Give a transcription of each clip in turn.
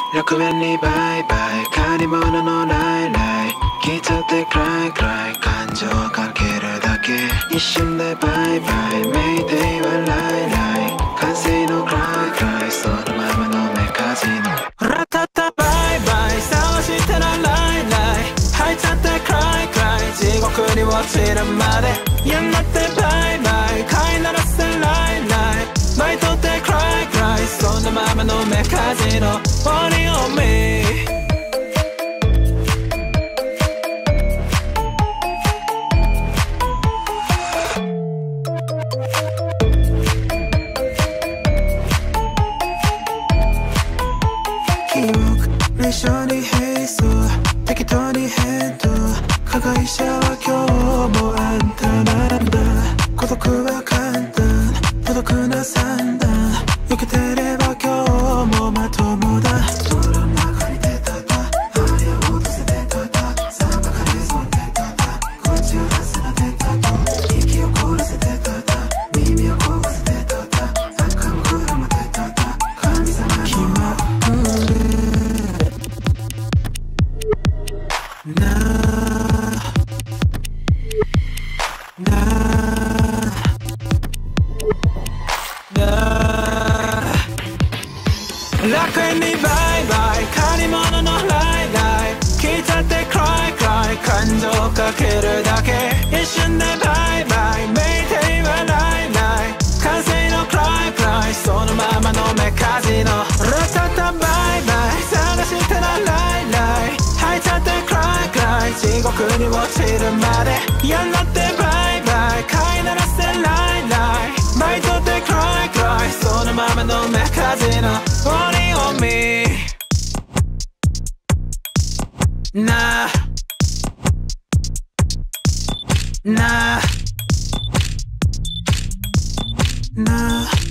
楽園にバイバイ借り物のないない聞いちゃってクライクライ感情かけるだけ一瞬でバイバイメイデイはライライ完成のクライクライそのままのメカジノラタタバイバイ探してなライライ入っちゃってクライクライ地獄に落ちるまでやんなってバイバイ飼いならせライライバイトってクライクライそのままのメカジノOnly on me記憶列車に並走適当に返答加害者は今日もあんたなんだ孤独は簡単孤独な算段避けてれば今日もまともだ泥の中に出たたあれを落とせてたたさばかれそうでたたこっちを出せな出たと息を凍らせてたた耳を凍らせてたた赤も黒も出たた神様の決まるな楽園にバイバイ借り物のライライ聞いちゃってクライクライ感情かけるだけ一瞬でバイバイメイテイはライライ完成のクライクライそのままのメカジノラタタバイバイ探してなライライ入っちゃってクライクライ地獄に落ちるまでやんなってバイバイ飼いならせライライバイトってクライクライそのままのメカジノOnly on me なあなあなあ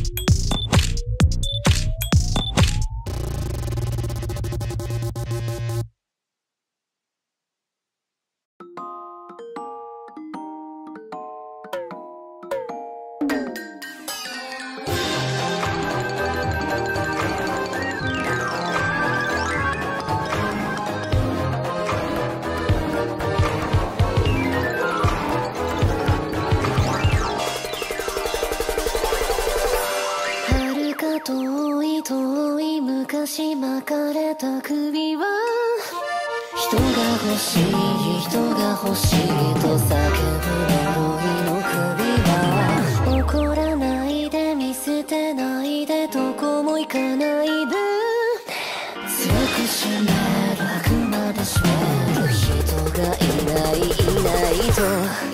遠い遠い昔巻かれた首は人が欲しい人が欲しいと叫ぶ呪いの首は怒らないで見捨てないでどこも行かないで強く締めるあくまで締める人がいないいないと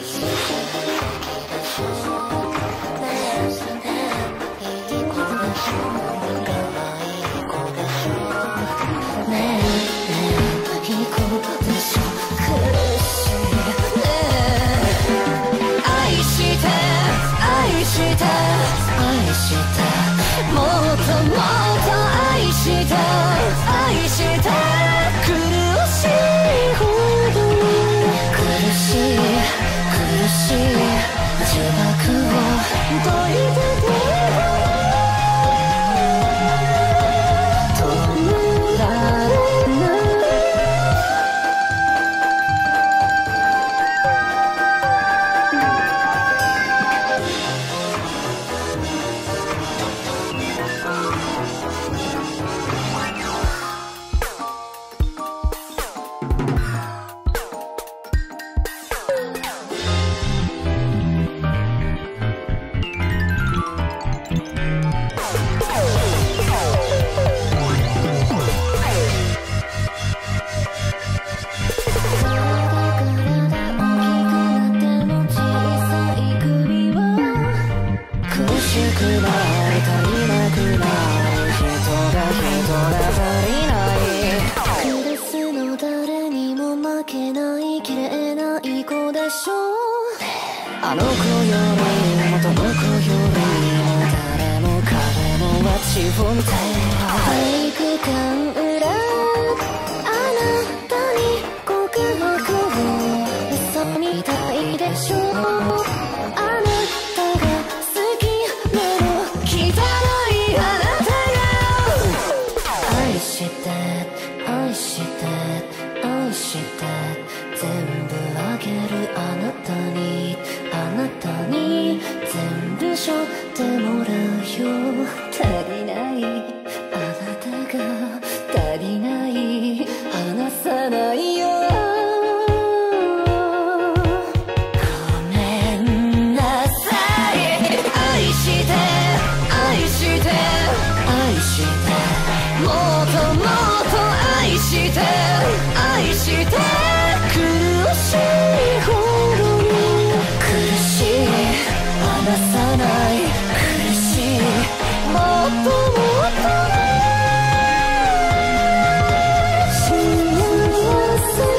もっともっと愛して愛して苦しいほど苦しい苦しい呪縛を解いて止められないあの子よりもどの子よりも誰も彼もは自分で体育館裏あなたに告白を嘘みたいでしょあなたが好きなの汚いあなたが愛してるってもらうよ。足りないあなたが足りない離さないよ。ごめんなさい。愛して愛して愛してもっともっと愛して愛して苦しいほどに苦しい離さない苦しいもっともっと幸せ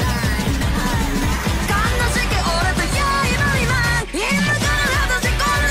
悲しき俺とや今今から私こんな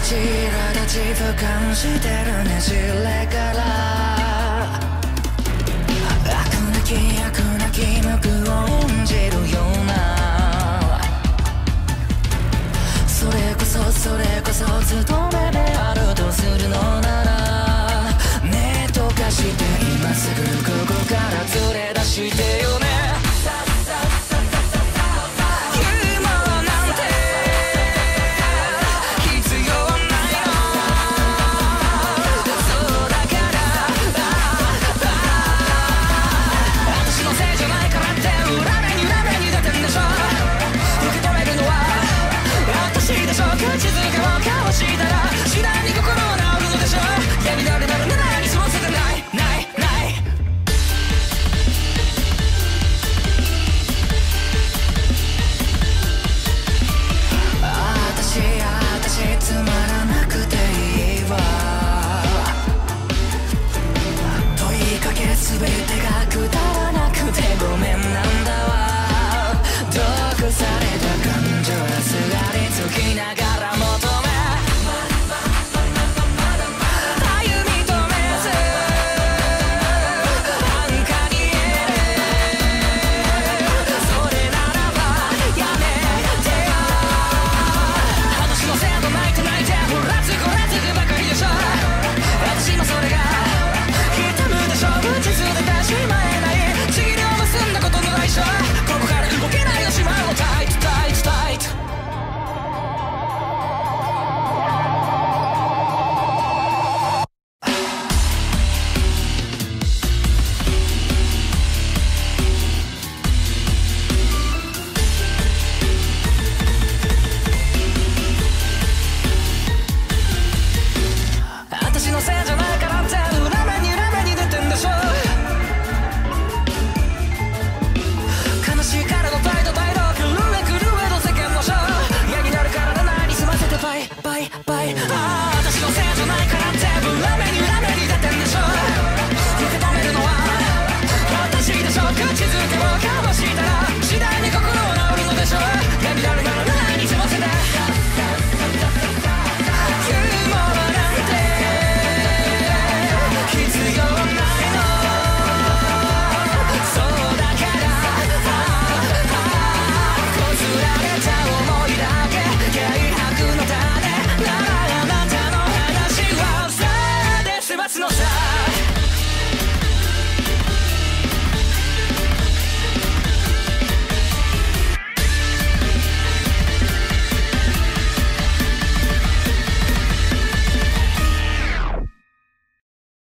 ち苛立ち俯瞰してるねじれから悪なき無垢を演じるようなそれこそ務めであるとするのならねえとかして今すぐここから連れ出してよね口づけを交わしたら次第に心は治るのでしょう闇だるだるならに過ごせてない私つまらなくていいわ問いかけ全てがくだらなくてごめんね